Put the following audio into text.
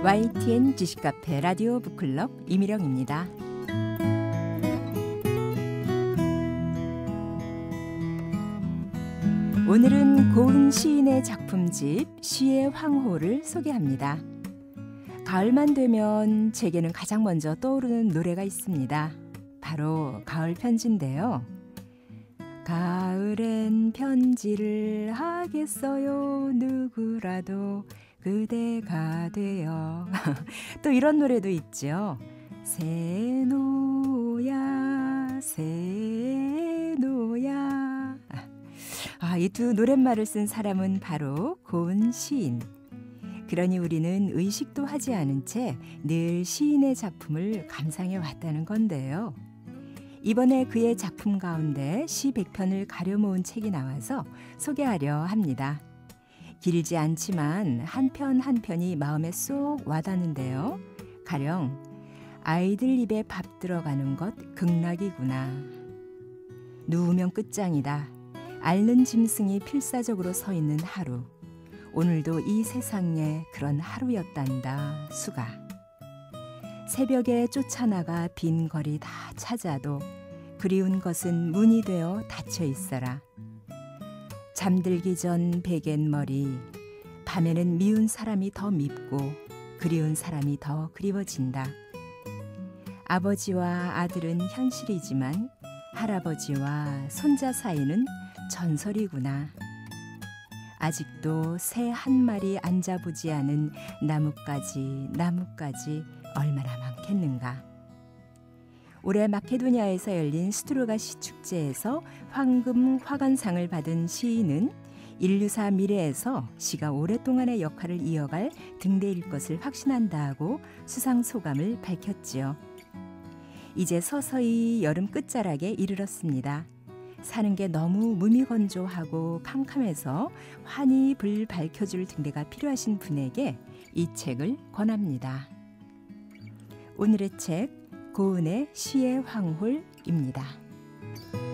YTN 지식카페 라디오 북클럽 이미령입니다. 오늘은 고은 시인의 작품집 시의 황호를 소개합니다. 가을만 되면 제게는 가장 먼저 떠오르는 노래가 있습니다. 바로 가을 편지인데요. 가을엔 편지를 하겠어요. 누구라도 그대가 되어. 또 이런 노래도 있죠. 새노야 새노야. 이 두 노랫말을 쓴 사람은 바로 고은 시인. 그러니 우리는 의식도 하지 않은 채 늘 시인의 작품을 감상해 왔다는 건데요. 이번에 그의 작품 가운데 시 100편을 가려 모은 책이 나와서 소개하려 합니다. 길지 않지만 한 편 한 편이 마음에 쏙 와닿는데요. 가령 아이들 입에 밥 들어가는 것 극락이구나. 누우면 끝장이다. 앓는 짐승이 필사적으로 서 있는 하루. 오늘도 이 세상에 그런 하루였단다. 수가. 새벽에 쫓아나가 빈 거리 다 찾아도 그리운 것은 문이 되어 닫혀 있어라. 잠들기 전 베갯머리. 밤에는 미운 사람이 더 밉고 그리운 사람이 더 그리워진다. 아버지와 아들은 현실이지만 할아버지와 손자 사이는 전설이구나. 아직도 새 한 마리 앉아보지 않은 나뭇가지 얼마나 많겠는가. 올해 마케도니아에서 열린 스투르가시 축제에서 황금 화관상을 받은 시인은 인류사 미래에서 시가 오랫동안의 역할을 이어갈 등대일 것을 확신한다고 수상 소감을 밝혔지요. 이제 서서히 여름 끝자락에 이르렀습니다. 사는 게 너무 무미건조하고 캄캄해서 환히 불 밝혀줄 등대가 필요하신 분에게 이 책을 권합니다. 오늘의 책 고은의 시의 황홀입니다.